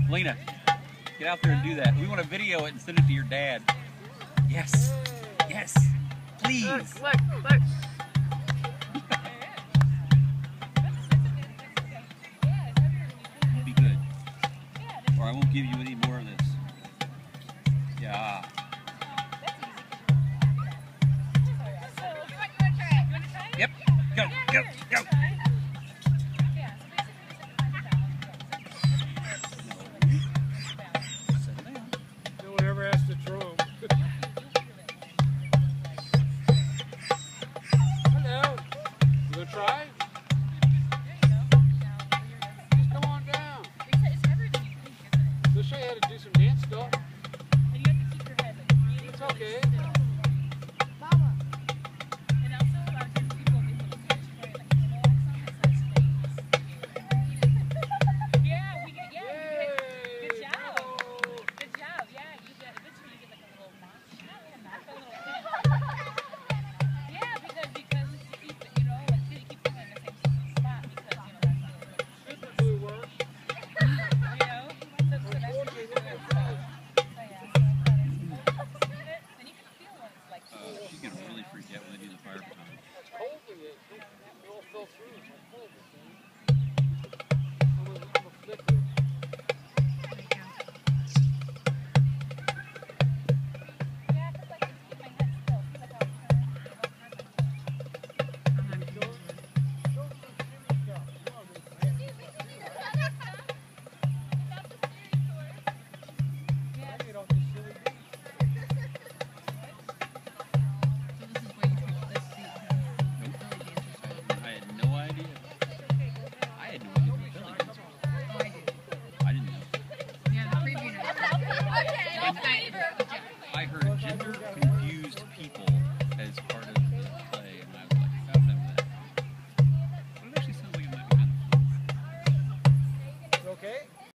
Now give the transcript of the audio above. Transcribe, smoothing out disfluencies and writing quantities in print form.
Lena, get out there and do that. We want to video it and send it to your dad. Yes. Yes. Please. Look. Be good. Or I won't give you any more of this. Yeah. Yep. Go. No one ever has to throw them. Hello. You gonna try? Just come on down. They'll show you how to do some dance stuff. It's okay. She's going to really freak out when they do the fire baton. It's cold in it. It all fell through. It's all cold. I'm gonna flick it. I heard gender confused people